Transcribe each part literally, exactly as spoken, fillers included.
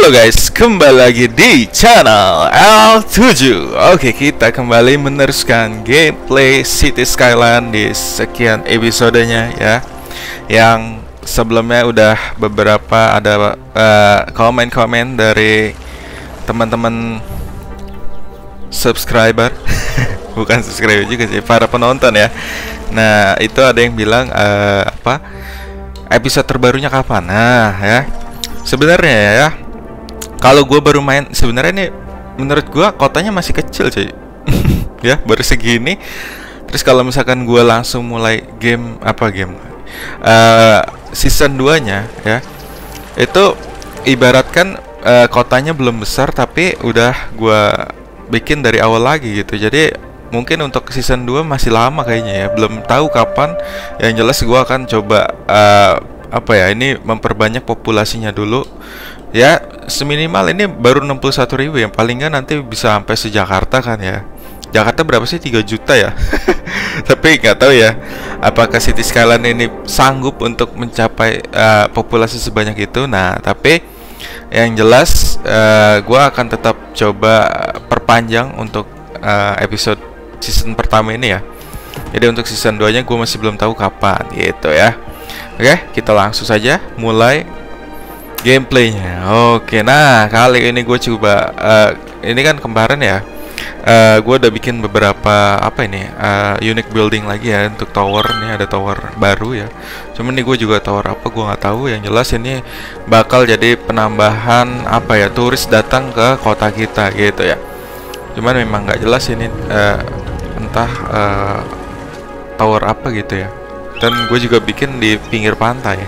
Halo guys, kembali lagi di channel L tujuh. Oke, kita kembali meneruskan gameplay City Skyline di sekian episodenya ya. Yang sebelumnya udah beberapa ada komen-komen uh, dari teman-teman subscriber. Bukan subscriber juga sih, para penonton ya. Nah, itu ada yang bilang uh, apa? Episode terbarunya kapan? Nah, ya. Sebenarnya ya, kalau gue baru main, sebenarnya ini menurut gue kotanya masih kecil cuy. Ya, baru segini. Terus kalau misalkan gue langsung mulai game apa game uh, season dua nya ya, itu ibaratkan uh, kotanya belum besar tapi udah gue bikin dari awal lagi gitu. Jadi mungkin untuk season dua masih lama kayaknya ya, belum tahu kapan. Yang jelas gue akan coba uh, apa ya, ini memperbanyak populasinya dulu ya. Seminimal ini baru enam puluh satu ribu, yang paling nggak nanti bisa sampai se-Jakarta kan ya. Jakarta berapa sih? tiga juta ya. Tapi nggak tahu ya apakah City Skyline ini sanggup untuk mencapai uh, populasi sebanyak itu. Nah, tapi yang jelas uh, gue akan tetap coba perpanjang untuk uh, episode season pertama ini ya. Jadi untuk season dua nya gue masih belum tahu kapan gitu ya. Oke, kita langsung saja mulai gameplaynya. Oke, nah kali ini gue coba uh, ini kan kemarin ya, uh, gue udah bikin beberapa apa ini uh, unique building lagi ya untuk tower. Nih ada tower baru ya, cuman nih gue juga tower apa gue nggak tahu. Yang jelas ini bakal jadi penambahan apa ya, turis datang ke kota kita gitu ya. Cuman memang nggak jelas ini uh, entah uh, tower apa gitu ya. Dan gue juga bikin di pinggir pantai.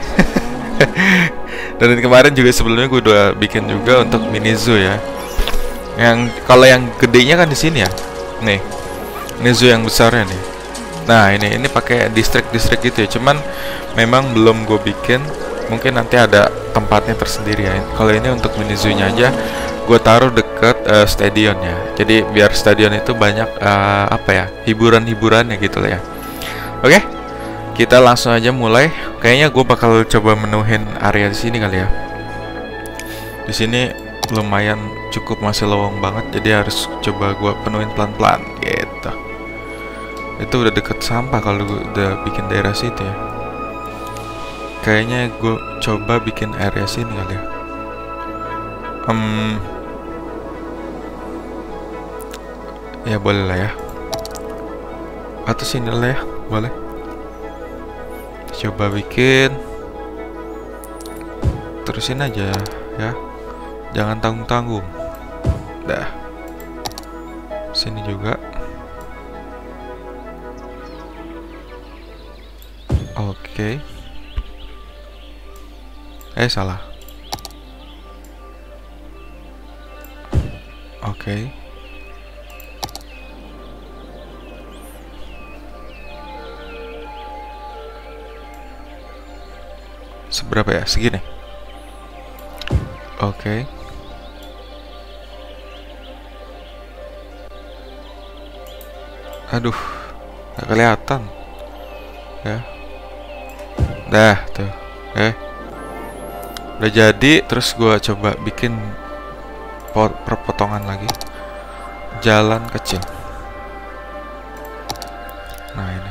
Dan kemarin juga sebelumnya gue udah bikin juga untuk mini zoo ya. Yang kalau yang gedenya kan di sini ya. Nih, ini zoo yang besarnya nih. Nah ini ini pakai distrik-distrik gitu ya. Cuman memang belum gue bikin. Mungkin nanti ada tempatnya tersendiri ya. Kalau ini untuk mini zoo-nya aja gue taruh deket uh, stadion ya. Jadi biar stadion itu banyak uh, apa ya, hiburan-hiburannya gitu lah ya. Oke. Kita langsung aja mulai. Kayaknya gue bakal coba menuhin area di sini kali ya. Di sini lumayan cukup, masih lowong banget, jadi harus coba gue penuhin pelan-pelan gitu. Itu udah deket sampah kalau gue udah bikin daerah situ ya. Kayaknya gue coba bikin area sini kali ya. Hmm, ya boleh lah ya. Atau sini lah ya, boleh. Coba bikin, terusin aja ya, jangan tanggung-tanggung. Dah, sini juga. Oke. Eh salah. Oke. Seberapa ya? Segini. Oke. Okay. Aduh, nggak kelihatan. Ya. Dah tuh. Eh. Udah jadi. Terus gua coba bikin perpotongan lagi. Jalan kecil. Nah ini.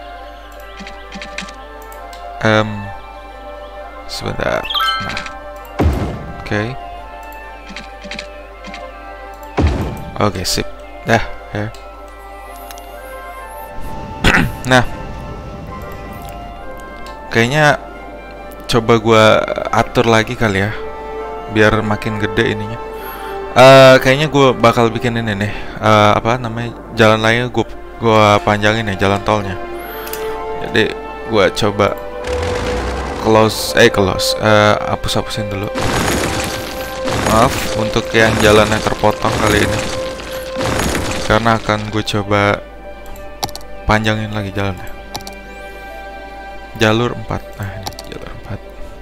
Um. Sebentar. Nah. Oke. Okay. Oke, okay, sip. Dah, ya. Nah. Kayaknya coba gua atur lagi kali ya, biar makin gede ininya. Uh, kayaknya gua bakal bikin ini nih. Uh, apa namanya? Jalan lainnya gua gua panjangin ya, jalan tolnya. Jadi gua coba close, eh close, uh, hapus-hapusin dulu. Maaf untuk yang jalan yang terpotong kali ini, karena akan gue coba panjangin lagi jalannya. Jalur empat. Nah ini jalur empat.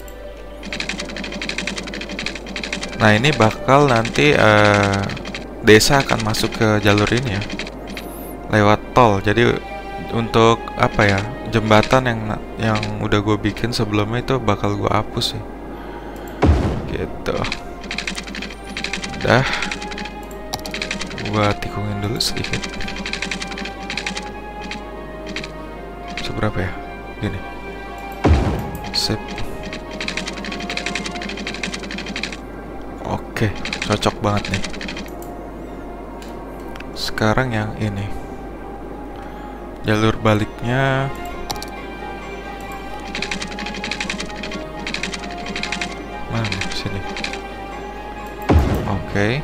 Nah ini bakal nanti uh, desa akan masuk ke jalur ini ya, lewat tol. Jadi untuk apa ya, jembatan yang yang udah gue bikin sebelumnya itu bakal gue hapus sih gitu. Udah. Gua tikungin dulu sedikit. Seberapa ya? Gini. Sip. Oke, cocok banget nih. Sekarang yang ini. Jalur baliknya mana? Sini. Oke.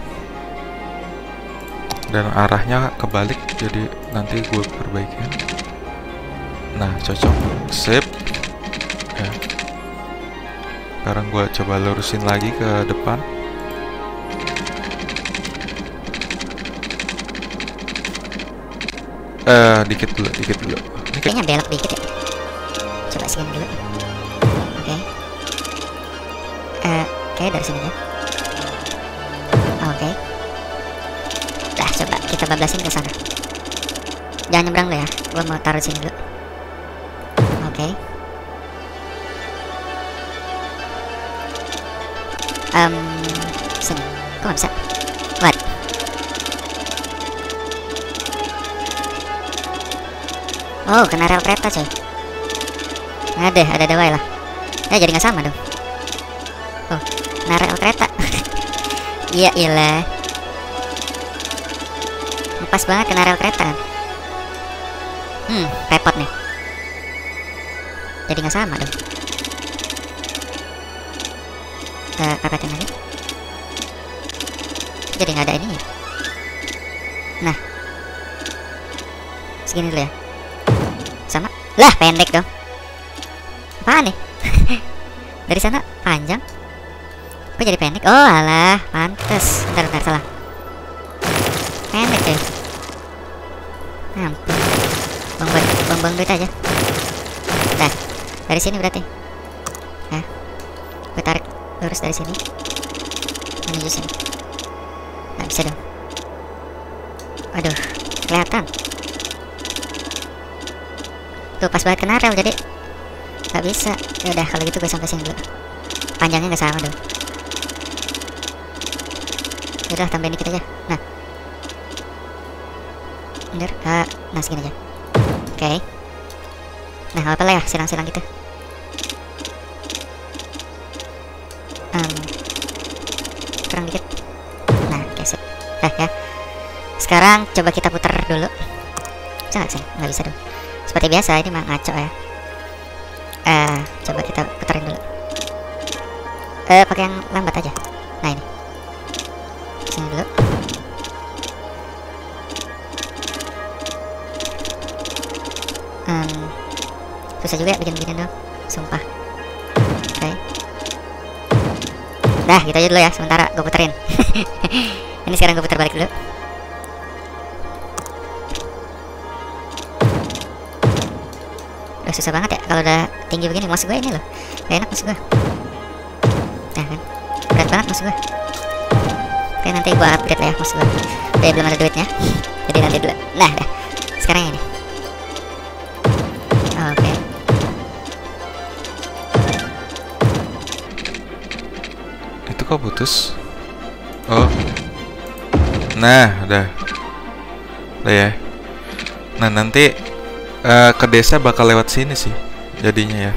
Dan arahnya kebalik, jadi nanti gue perbaikin. Nah, cocok. Sip. Ya. Sekarang gue coba lurusin lagi ke depan. Eh, uh, dikit dulu, dikit dulu. Ini kayaknya belok dikit ya. Coba scan dulu. Oke. Okay. Eh, uh, kayak dari sini ya. Oke. Okay. Dah, coba kita bablasin ke sana. Jangan nyebrang dulu ya. Gua mau taruh sini dulu. Oke. Okay. Um, sini. Kok nggak bisa? What? Oh, kena rel kereta coy. Ada, ada dawai lah. Ya jadi nggak sama dong. Oh, kena rel kereta. Iya ilah. Pas banget kena rel kereta kan. Hmm, repot nih. Jadi nggak sama dong. Kita pepetin lagi. Jadi nggak ada ini. Nah, segini dulu ya. Sama. Lah, pendek dong. Apaan nih? Dari sana panjang. Kok jadi pendek? Oh alah, pantes. Bentar, bentar, salah. Pendek deh. Ampun. Buang-buang, buang-buang duit aja. Dah, dari sini berarti. Nah, gue tarik lurus dari sini menuju sini. Nggak bisa dong. Aduh, kelihatan. Tuh pas banget kena rel jadi nggak bisa. Ya udah kalau gitu gue sampai sini dulu. Panjangnya nggak sama dong. Udah tambahin dikit aja. Nah, bener. Uh, nah segini aja. Oke. Okay. Nah apa lah ya silang-silang gitu. Um, kurang dikit. Nah, oke okay, sip. Eh ya. Sekarang coba kita putar dulu. Bisa nggak sih? Nggak bisa dong. Seperti biasa ini mah ngaco ya. Eh, uh, coba kita puterin dulu. Eh, uh, pakai yang lambat aja. Nah ini. Sini dulu. Um, susah juga bikin begini dong, sumpah. Oke. Okay. Dah, gitu aja dulu ya. Sementara gue puterin. Ini sekarang gue putar balik dulu. Udah susah banget ya kalau udah tinggi begini. Mouse gue ini loh gak enak mouse gue. Nah kan berat banget mouse gue. Oke nanti gue upgrade lah ya mouse gue. Udah belum ada duitnya. Jadi nanti dulu. Nah dah sekarang ini. Oke okay. Itu kok putus? Oh. Nah udah. Udah ya. Nah nanti Uh, ke desa bakal lewat sini sih jadinya ya.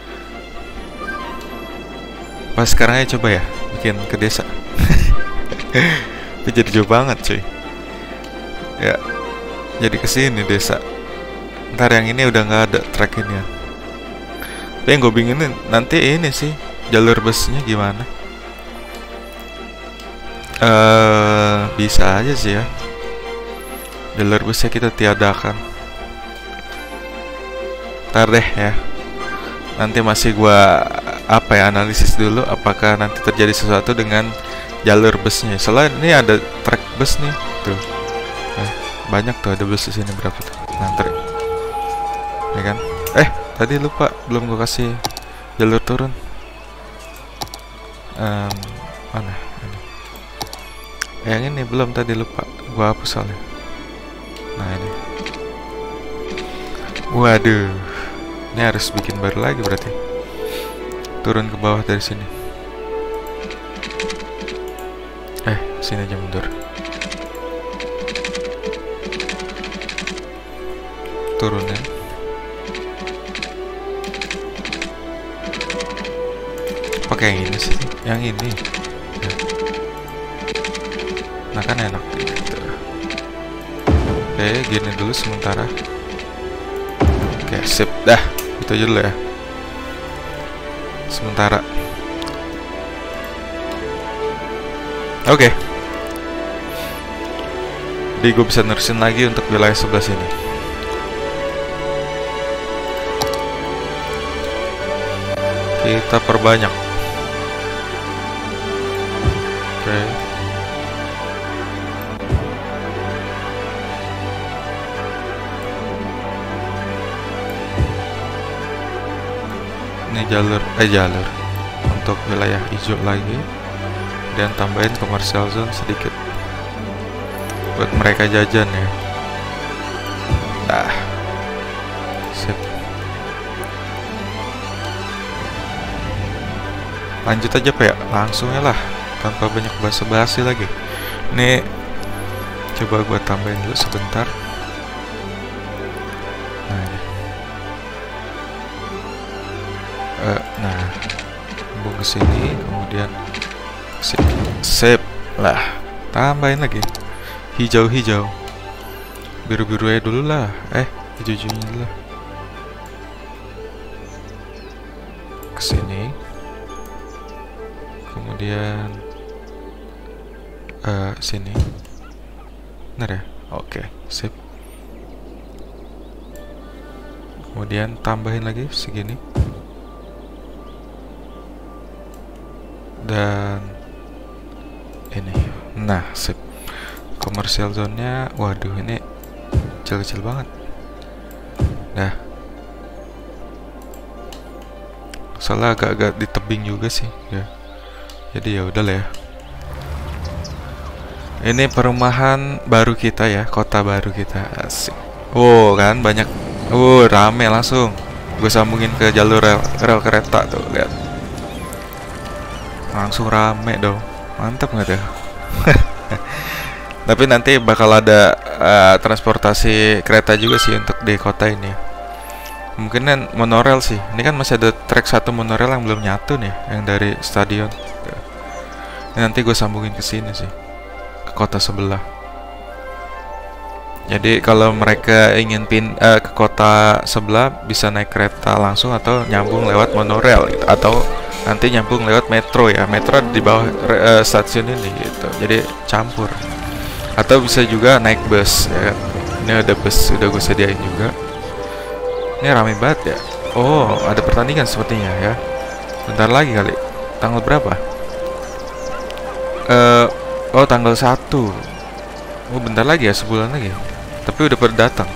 Pas sekarang aja coba ya bikin ke desa. Tapi jadi jauh banget cuy. Ya jadi kesini desa. Ntar yang ini udah nggak ada track ini ya. Tapi yang gue bingungin nanti ini sih jalur busnya gimana. Uh, bisa aja sih ya. Jalur busnya kita tiadakan. Ntar deh ya. Nanti masih gua apa ya analisis dulu apakah nanti terjadi sesuatu dengan jalur busnya. Selain ini ada track bus nih tuh. Eh, banyak tuh ada bus di sini berapa tuh? Nanti. Ya kan? Eh, tadi lupa belum gua kasih jalur turun. Um, mana? Ini. Yang ini belum tadi lupa. Gua hapus soalnya. Nah, ini. Waduh. Ini harus bikin baru lagi berarti. Turun ke bawah dari sini. Eh, Sini aja mundur. Turunin. Pakai yang ini sih, yang ini. Nah kan enak gitu. Oke, gini dulu sementara. Oke, sip dah. Itu aja dulu ya. Sementara. Oke. Jadi gue bisa nerusin lagi untuk wilayah sebelah sini. Kita perbanyak. Oke. Ini jalur, eh jalur untuk wilayah hijau lagi, dan tambahin commercial zone sedikit buat mereka jajan ya. Nah, sip. Lanjut aja Pak ya, langsungnya lah, tanpa banyak basa-basi lagi. Ini coba gua tambahin dulu sebentar. Nah, ini. Uh, nah, sambung ke sini, kemudian sini. Sip lah, tambahin lagi hijau-hijau, biru-biru aja dulu lah, eh hijau-hijaunya dulu lah. Ke sini, kemudian uh, sini, benar ya? Oke, sip. Kemudian tambahin lagi segini. Dan ini, nah sip. Commercial zone-nya, waduh ini kecil-kecil banget. Nah, soalnya agak-agak di tebing juga sih ya. Jadi ya udah lah ya. Ini perumahan baru kita ya, kota baru kita. Asik. Oh kan banyak, oh rame langsung. Gue sambungin ke jalur rel, rel kereta tuh, lihat. Langsung rame dong, mantap nggak tuh? Tapi nanti bakal ada uh, transportasi kereta juga sih untuk di kota ini. Mungkin monorail sih. Ini kan masih ada trek satu monorail yang belum nyatu nih, yang dari stadion. Ini nanti gue sambungin ke sini sih, ke kota sebelah. Jadi kalau mereka ingin pin uh, ke kota sebelah bisa naik kereta langsung atau nyambung lewat monorail gitu. Atau nanti nyambung lewat metro ya, metro di bawah uh, stasiun ini gitu, jadi campur. Atau bisa juga naik bus ya. Ini ada bus udah gue sediain juga. Ini rame banget ya. Oh ada pertandingan sepertinya ya. Bentar lagi kali. Tanggal berapa? Uh, oh tanggal satu. Oh bentar lagi ya, sebulan lagi. Tapi udah berdatang.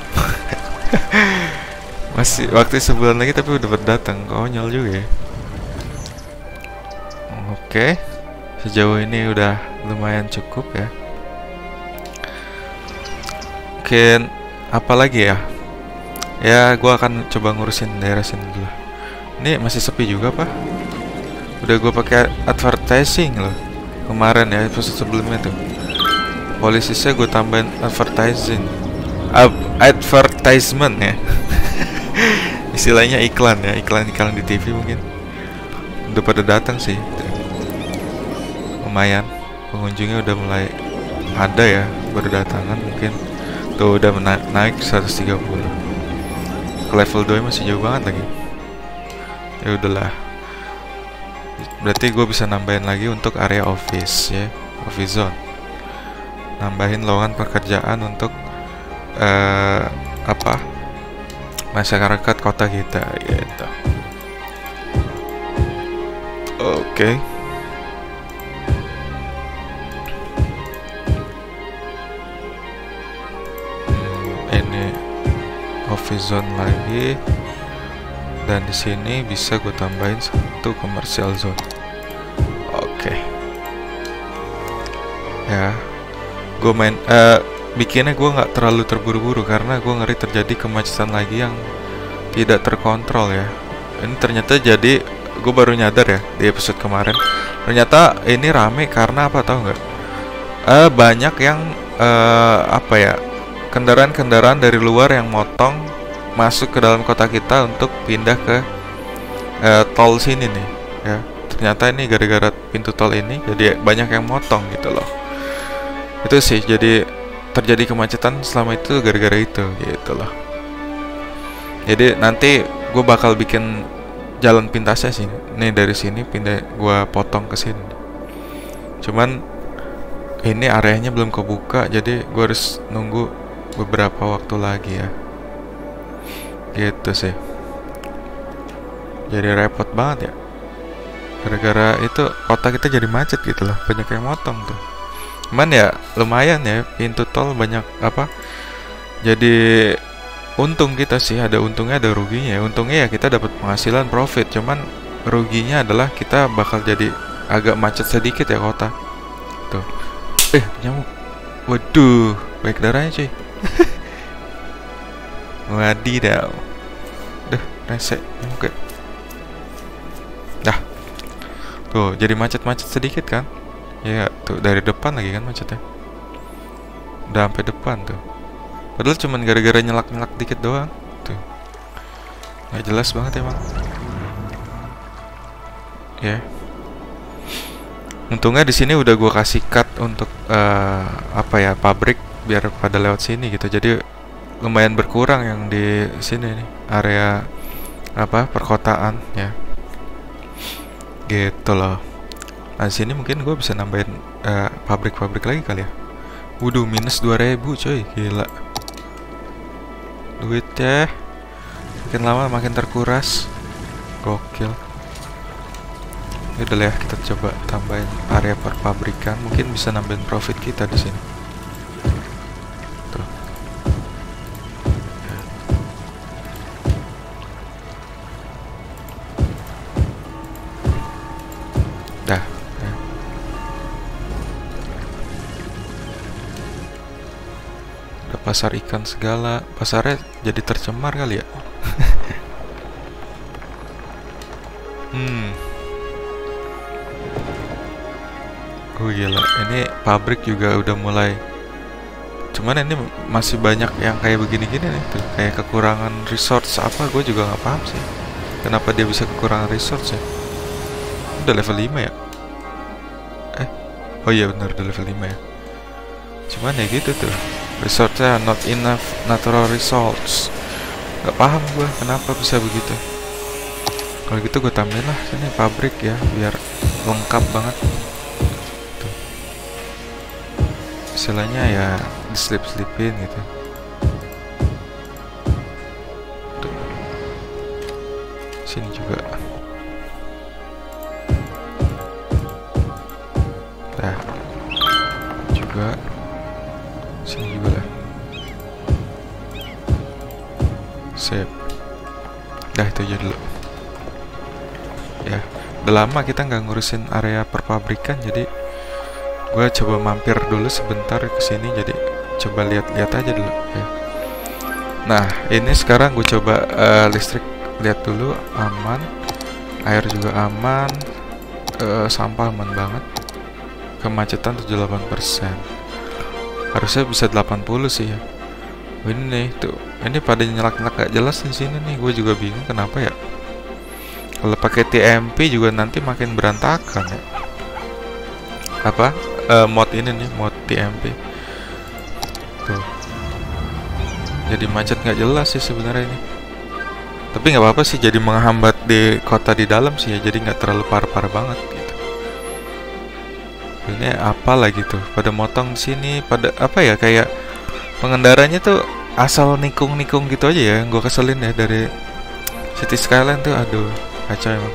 Masih waktu sebulan lagi tapi udah berdatang. Konyol juga ya. Oke, sejauh ini udah lumayan cukup ya. Mungkin apa lagi ya? Ya, gua akan coba ngurusin daerah sini dulu. Ini masih sepi juga pak. Udah gua pakai advertising loh kemarin ya, episode sebelumnya tuh. Polisinya gue tambahin advertising, Ab advertisement ya. Istilahnya iklan ya, iklan-iklan di T V mungkin. Udah pada datang sih. Lumayan, pengunjungnya udah mulai ada ya, berdatangan mungkin. Tuh udah naik, naik seratus tiga puluh. Ke level dua masih jauh banget lagi. Ya udahlah. Berarti gue bisa nambahin lagi untuk area office ya, office zone. Nambahin lowongan pekerjaan untuk uh, apa? masyarakat kota kita gitu. Oke. Okay. Office zone lagi, dan di sini bisa gue tambahin satu commercial zone. Oke, okay. Ya, gue main uh, bikinnya gue nggak terlalu terburu-buru karena gue ngeri terjadi kemacetan lagi yang tidak terkontrol ya. Ini ternyata jadi gue baru nyadar ya di episode kemarin. Ternyata ini rame karena apa tahu nggak? uh, banyak yang uh, apa ya, kendaraan-kendaraan dari luar yang motong masuk ke dalam kota kita untuk pindah ke uh, tol sini nih ya. Ternyata ini gara-gara pintu tol ini jadi banyak yang motong gitu loh. Itu sih, jadi terjadi kemacetan selama itu gara-gara itu gitu loh. Jadi nanti gue bakal bikin jalan pintasnya sih. Nih dari sini pindah, gue potong ke sini. Cuman ini areanya belum kebuka, jadi gue harus nunggu beberapa waktu lagi ya. Gitu sih. Jadi repot banget ya. Gara-gara itu kota kita jadi macet gitu loh, banyak yang motong tuh. Cuman ya lumayan ya, pintu tol banyak apa, jadi untung kita sih, ada untungnya ada ruginya. Untungnya ya kita dapat penghasilan profit, cuman ruginya adalah kita bakal jadi agak macet sedikit ya kota tuh. Eh nyamuk, waduh baik darahnya cuy. Wadidaw, dah resek nyamuk ya. Dah tuh jadi macet-macet sedikit kan ya, tuh dari depan lagi kan macetnya, udah sampai depan tuh. Padahal cuman gara-gara nyelak-nyelak dikit doang tuh, nggak jelas banget emang ya. Untungnya di sini udah gua kasih cut untuk uh, apa ya, pabrik biar pada lewat sini gitu, jadi lumayan berkurang yang di sini nih, area apa perkotaan ya. Gitu loh. Nah sini mungkin gue bisa nambahin pabrik-pabrik uh, lagi kali ya. Waduh minus dua ribu coy, gila. Duitnya makin lama makin terkuras. Gokil. Ya udah lah ya, kita coba tambahin area perpabrikan, mungkin bisa nambahin profit kita di sini. Tuh. Dah. Ya. Ada pasar ikan segala, pasarnya jadi tercemar kali ya. hmm. Oh gila, ini pabrik juga udah mulai. Cuman ini masih banyak yang kayak begini-gini nih tuh, kayak kekurangan resource apa, gue juga nggak paham sih. Kenapa dia bisa kekurangan resource ya? Udah level lima ya? Eh, oh iya benar udah level lima ya. Cuman ya gitu tuh, resource-nya not enough natural resource. Gak paham gue kenapa bisa begitu. Kalau gitu gue tambahin lah sini pabrik ya, biar lengkap banget. Tuh. Istilahnya ya diselip-selipin gitu. Tuh. Sini juga. Nah, juga sini juga lah. Sip. Dah itu aja dulu. Ya, udah lama kita nggak ngurusin area perpabrikan, jadi gue coba mampir dulu sebentar ke sini, jadi coba lihat-lihat aja dulu ya. Nah, ini sekarang gue coba uh, listrik, lihat dulu aman, air juga aman, uh, sampah aman banget. Kemacetan tujuh puluh delapan persen. Harusnya bisa delapan puluh sih ya. Ini nih tuh, ini pada nyelak-nyelak gak jelas di sini nih. Gue juga bingung kenapa ya. Kalau pakai T M P juga nanti makin berantakan ya. Apa? Uh, mod ini nih, mod T M P. Tuh. Jadi macet nggak jelas sih sebenarnya ini. Tapi nggak apa-apa sih, jadi menghambat di kota di dalam sih ya. Jadi nggak terlalu parah-parah banget gitu. Ini apa lagi tuh? Pada motong sini, pada apa ya, kayak pengendaranya tuh asal nikung-nikung gitu aja ya. Gue keselin ya dari City Skyline tuh, aduh kacau emang.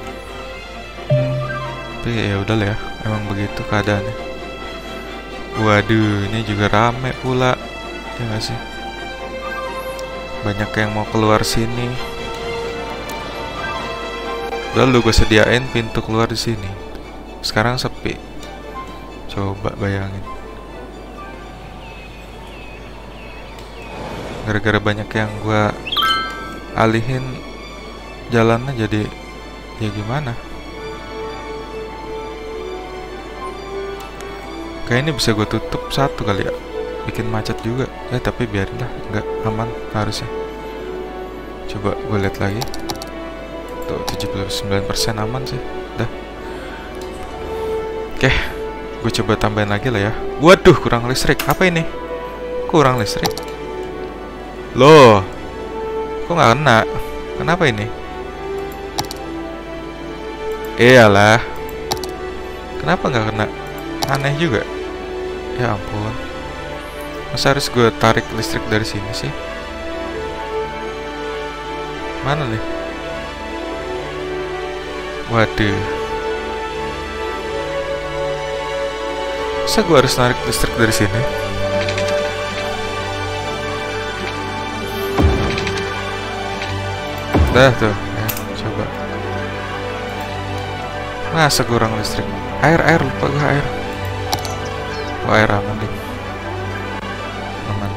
Tapi ya udah lah ya, emang begitu keadaannya. Waduh, ini juga rame pula, ya nggak sih? Banyak yang mau keluar sini. Lalu gue sediain pintu keluar di sini. Sekarang sepi. Coba bayangin. Gara-gara banyak yang gue alihin jalannya, jadi ya gimana? Kayak ini bisa gue tutup satu kali ya, bikin macet juga. Eh tapi biarinlah, nggak aman harusnya. Coba gue lihat lagi. Tuh tujuh puluh sembilan persen aman sih. Dah. Oke, gue coba tambahin lagi lah ya. Waduh, kurang listrik. Apa ini? Kurang listrik. Loh, kok nggak kena? Kenapa ini? Iyalah. Kenapa nggak kena? Aneh juga. Ya ampun. Masa harus gue tarik listrik dari sini sih? Mana nih? Waduh. Masa gue harus narik listrik dari sini? Dah tuh, ya, coba. Masa kurang listrik? Air, air, lupa gue air. Oh, air aman deh. Aman.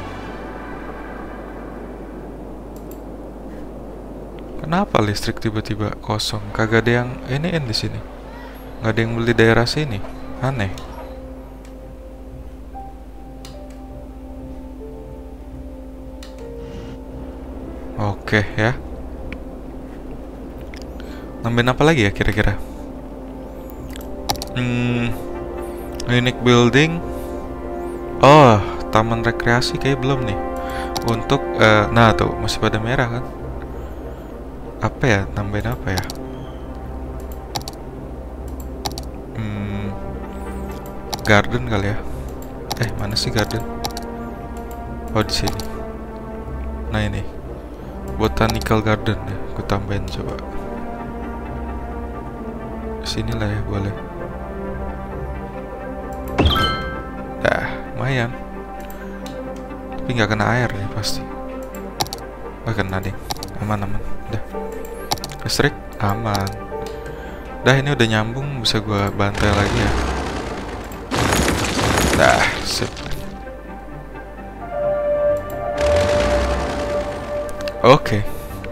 Kenapa listrik tiba-tiba kosong? Kagak ada yang ini di sini. Nggak ada yang beli daerah sini. Aneh. Oke ya. Nambahin apa lagi ya kira-kira? Hmm, unique building. Oh, taman rekreasi kayak belum nih. Untuk, uh, nah tuh masih pada merah kan? Apa ya? Nambahin apa ya? Hmm, garden kali ya? Eh, mana sih garden? Oh, di sini. Nah ini, botanical garden ya. Aku tambahin coba. Sinilah ya, boleh. Dah, lumayan. Tapi nggak kena air nih pasti. Nggak kena deh. Aman aman. Dah. Listrik aman. Dah, ini udah nyambung, bisa gua bantai lagi ya. Dah, sip. Oke. Okay.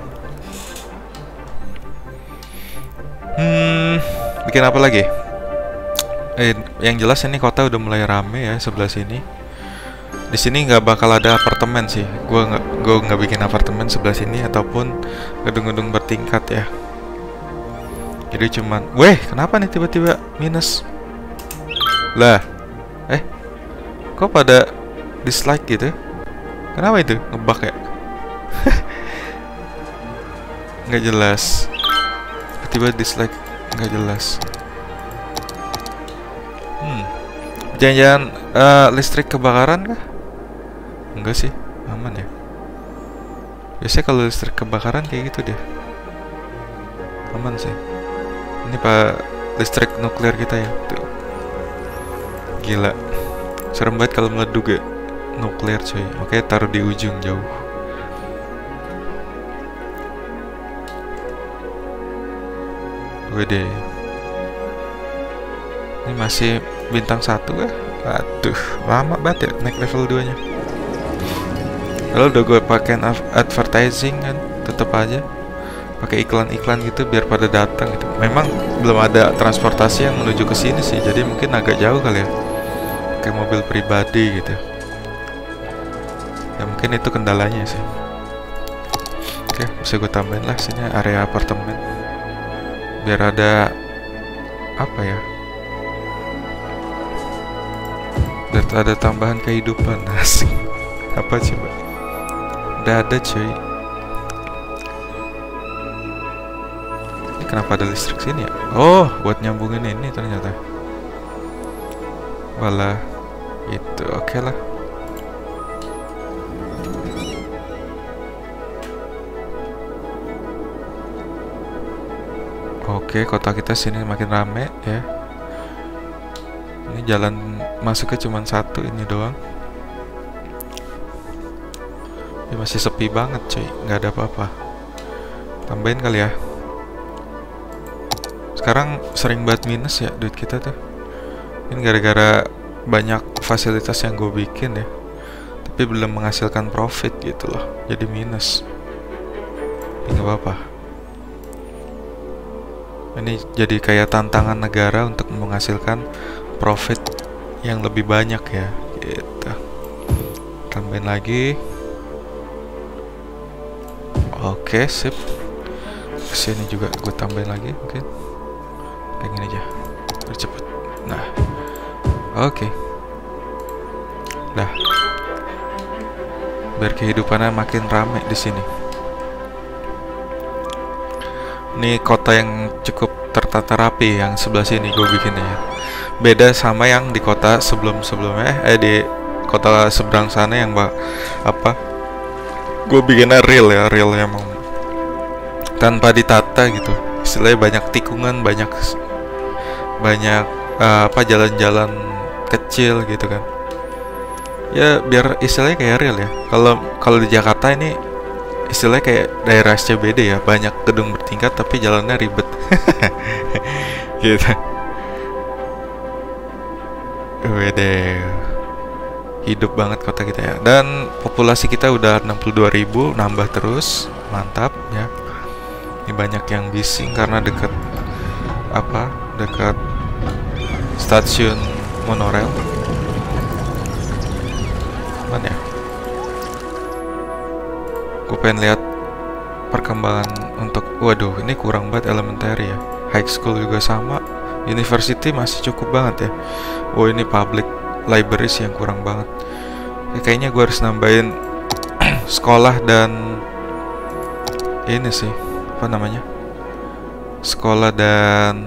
Hmm, bikin apa lagi? Eh, yang jelas ini kota udah mulai rame ya sebelah sini. Di sini nggak bakal ada apartemen sih. Gua nggak, gua nggak bikin apartemen sebelah sini ataupun gedung-gedung bertingkat ya. Jadi cuman, weh, kenapa nih tiba-tiba minus? Lah, eh, kok pada dislike gitu? Kenapa itu ngebug ya? Nggak jelas. Tiba dislike nggak jelas. Hmm, jangan-jangan uh, listrik kebakaran kah? Enggak sih, aman ya. Biasanya kalau listrik kebakaran kayak gitu deh. Aman sih. Ini pak listrik nuklir kita ya. Tuh. Gila. Serem banget kalau meleduk ya. Nuklir coy. Oke, taruh di ujung jauh. Wede. Ini masih bintang satu ya. Aduh, lama banget ya naik level dua nya. Lalu udah gue pakai advertising kan, tetap aja pakai iklan-iklan gitu biar pada datang gitu. Memang belum ada transportasi yang menuju ke sini sih, jadi mungkin agak jauh kali ya. Pakai mobil pribadi gitu. Ya mungkin itu kendalanya sih. Oke, bisa gue tambahin lah sini area apartemen. Biar ada apa ya, biar ada tambahan kehidupan. Asik. Apa coba, udah ada cuy. Ini kenapa ada listrik sini ya? Oh, buat nyambungin ini ternyata. Walah, itu oke okay lah. Oke, kota kita sini makin rame ya. Ini jalan masuknya cuma satu ini doang. Ini masih sepi banget cuy, nggak ada apa-apa. Tambahin kali ya. Sekarang sering banget minus ya duit kita tuh. Ini gara-gara banyak fasilitas yang gue bikin ya, tapi belum menghasilkan profit gitu loh, jadi minus. Ini nggak apa-apa. Ini jadi kayak tantangan negara untuk menghasilkan profit yang lebih banyak ya, gitu. Tambahin lagi. Oke, sip. Kesini juga gue tambahin lagi, mungkin kayak gini aja, biar cepet. Nah, oke, dah. Biar kehidupannya makin rame di sini. Ini kota yang cukup tertata rapi yang sebelah sini gue bikinnya ya. Beda sama yang di kota sebelum-sebelumnya, eh di kota seberang sana yang mbak apa? Gue bikinnya real ya, real yang mau tanpa ditata gitu. Istilahnya banyak tikungan, banyak banyak uh, apa jalan-jalan kecil gitu kan. Ya biar istilahnya kayak real ya. Kalau kalau di Jakarta ini istilahnya kayak daerah S C B D ya, banyak gedung bertingkat tapi jalannya ribet. Gitu. Wede. Hidup banget kota kita ya. Dan populasi kita udah enam puluh dua ribu, nambah terus. Mantap ya. Ini banyak yang bising karena dekat apa? Dekat stasiun monorail. Mana ya? Gue pengen lihat perkembangan untuk, waduh, ini kurang banget elementary ya. High school juga sama. University masih cukup banget ya. Oh, ini public library sih yang kurang banget. Ya, kayaknya gue harus nambahin sekolah dan ini sih, apa namanya? Sekolah dan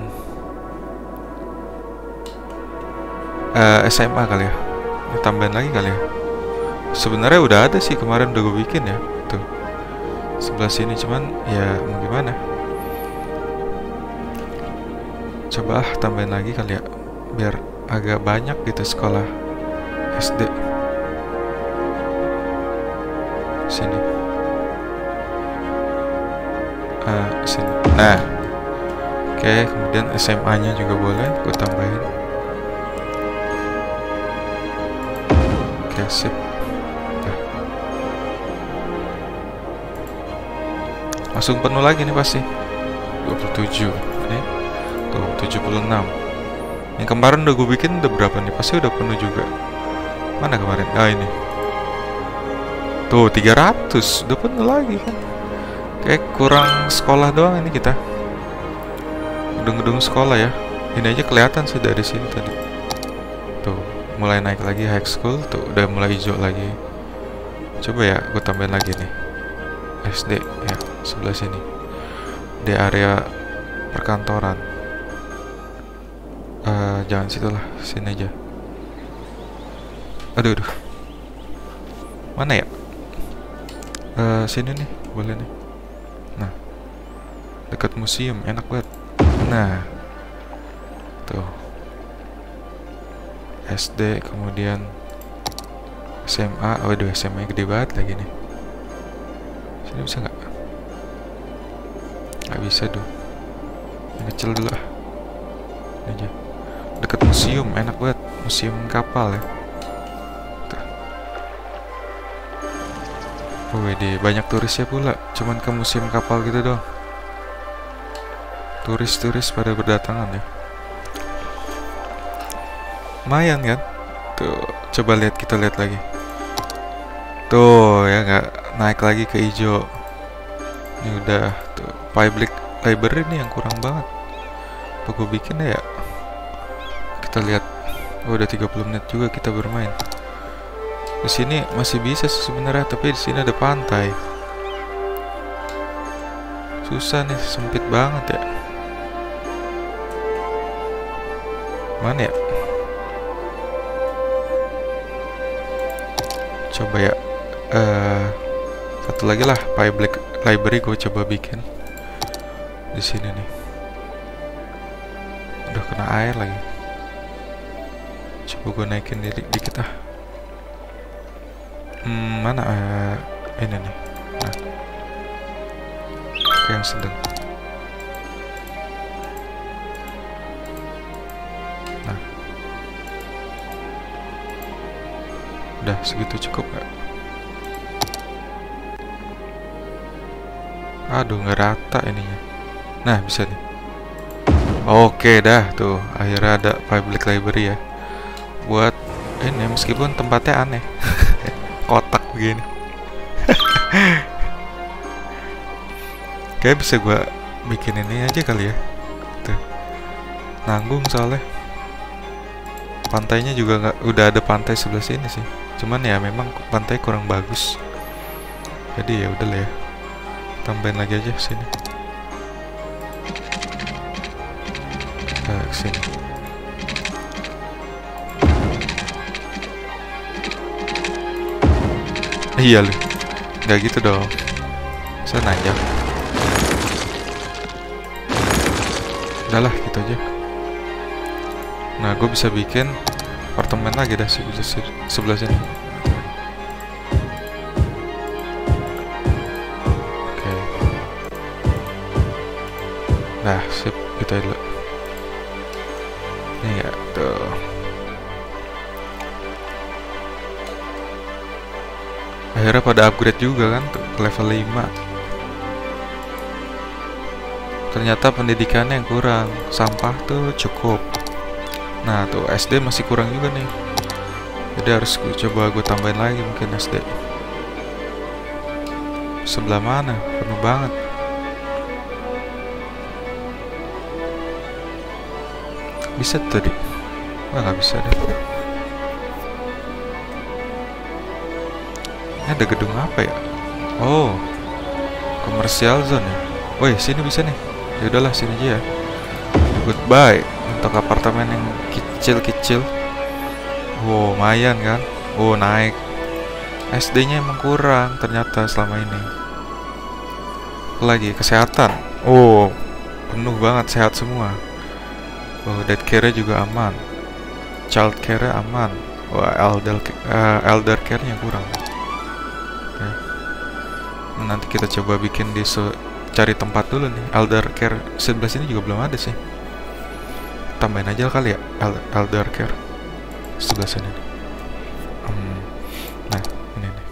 uh, S M A kali ya. Ini tambahin lagi kali ya. Sebenarnya udah ada sih, kemarin udah gue bikin ya. Tuh. Sebelah sini, cuman ya mau gimana? Coba ah, tambahin lagi kali ya, biar agak banyak gitu sekolah S D. Sini. Uh, sini. Nah. Oke, kemudian S M A-nya juga boleh gue tambahin. Oke, sip. Langsung penuh lagi nih pasti. dua puluh tujuh. Eh, tuh tujuh puluh enam. Yang kemarin udah gue bikin udah berapa nih? Pasti udah penuh juga. Mana kemarin? Ah, ini. Tuh tiga ratus. Udah penuh lagi kan. Kayak kurang sekolah doang ini kita. Gedung-gedung sekolah ya. Ini aja kelihatan sih dari sini tadi. Tuh, mulai naik lagi high school. Tuh, udah mulai hijau lagi. Coba ya, gue tambahin lagi nih. S D ya, sebelah sini. Di area perkantoran. Uh, jangan situ lah, sini aja. Aduh, aduh. Mana ya? Uh, sini nih, boleh nih. Nah, dekat museum, enak banget. Nah, tuh. S D, kemudian S M A. Waduh, S M A gede banget lagi nih. Sini bisa nggak? Nggak bisa tuh. Yang kecil dulu ah. Ini aja. Dekat museum, enak banget. Museum kapal ya. Tuh. Oh, wede, banyak turisnya pula. Cuman ke museum kapal gitu doang. Turis-turis pada berdatangan ya. Lumayan kan? Tuh, coba lihat, kita lihat lagi. Tuh ya, nggak naik lagi ke hijau. Ini udah tuh public library nih yang kurang banget. Apa gue bikin ya? Kita lihat. Oh, udah tiga puluh menit juga kita bermain. Di sini masih bisa sih sebenarnya, tapi di sini ada pantai. Susah nih, sempit banget ya. Mana ya? Coba ya. Uh, satu lagi lah, public library gue coba bikin di sini nih. Udah kena air lagi. Coba gue naikin diri dikit ah. Hmm, mana uh, ini nih. Nah, yang sedang. Nah, udah segitu cukup gak? Aduh, nggak rata ininya. Nah, bisa nih. Oke dah, tuh akhirnya ada public library ya. buat ini, meskipun tempatnya aneh. Kotak begini. Kayak bisa gua bikin ini aja kali ya. Tuh. Nanggung soalnya. Pantainya juga nggak, udah ada pantai sebelah sini sih. Cuman ya memang pantai kurang bagus. Jadi ya udahlah ya. Tambahin lagi aja sini. Nah, sini. Iya lu, nggak gitu dong. Saya nanjak. Udahlah gitu aja. Nah, gue bisa bikin apartemen lagi dah sebelah sini. Oke. Nah, sip, gitu aja dulu. Ini ya, tuh. Akhirnya pada upgrade juga kan tuh, ke level lima. Ternyata pendidikannya yang kurang. Sampah tuh cukup. Nah tuh S D masih kurang juga nih. Jadi harus gue coba gue tambahin lagi mungkin S D. Sebelah mana? Penuh banget. Bisa tadi? Wah nggak bisa deh. Ini ada gedung apa ya? Oh, komersial zone ya. Woi, sini bisa nih. Ya udahlah sini aja ya. Goodbye untuk apartemen yang kecil-kecil. Wow, lumayan kan? Oh, naik. S D-nya emang kurang ternyata selama ini. Lagi kesehatan. Oh, penuh banget, sehat semua. Oh, dead care-nya juga aman. Child care-nya aman. Wah, elder uh, elder care-nya kurang. Nanti kita coba bikin di cari tempat dulu nih. Elder care sebelah sini juga belum ada sih. Tambahin aja kali ya elder care sebelah sini. Hmm. Nah ini nih.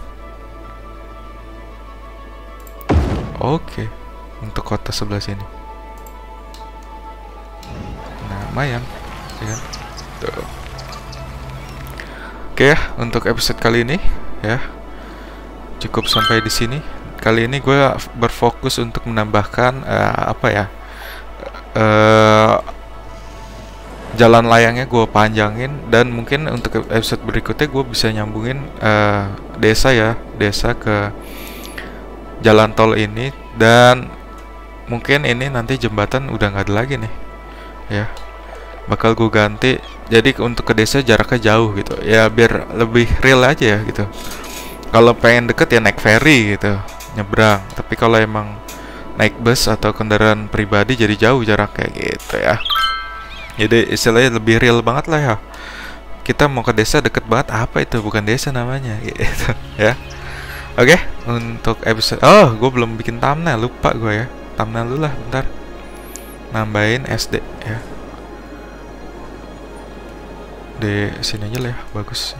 Oke, untuk kota sebelah sini. Nah lumayan, ya kan? Tuh. Oke ya, untuk episode kali ini ya cukup sampai di sini. Kali ini gue berfokus untuk menambahkan uh, apa ya uh, jalan layangnya gue panjangin, dan mungkin untuk episode berikutnya gue bisa nyambungin uh, desa ya desa ke jalan tol ini, dan mungkin ini nanti jembatan udah nggak ada lagi nih ya, bakal gue ganti. Jadi untuk ke desa jaraknya jauh gitu ya, biar lebih real aja ya gitu. Kalau pengen deket ya naik ferry gitu, nyebrang. Tapi kalau emang naik bus atau kendaraan pribadi jadi jauh jaraknya gitu ya. Jadi istilahnya lebih real banget lah ya. Kita mau ke desa deket banget, apa itu, bukan desa namanya gitu ya. Oke, untuk episode, oh gue belum bikin thumbnail, lupa gue ya. Thumbnail dulu lah bentar. Nambahin S D ya. Di sini aja lah ya, bagus.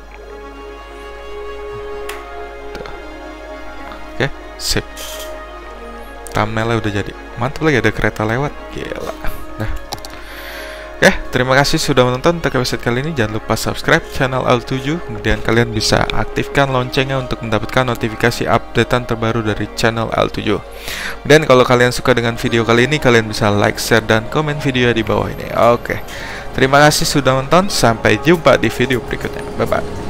Sip, thumbnailnya udah jadi. Mantap lagi, ada kereta lewat. Gila. Nah, oke, terima kasih sudah menonton untuk episode kali ini. Jangan lupa subscribe channel L tujuh. Kemudian kalian bisa aktifkan loncengnya untuk mendapatkan notifikasi updatean terbaru dari channel L tujuh. Dan kalau kalian suka dengan video kali ini, kalian bisa like, share, dan komen video di bawah ini. Oke, terima kasih sudah menonton. Sampai jumpa di video berikutnya. Bye bye.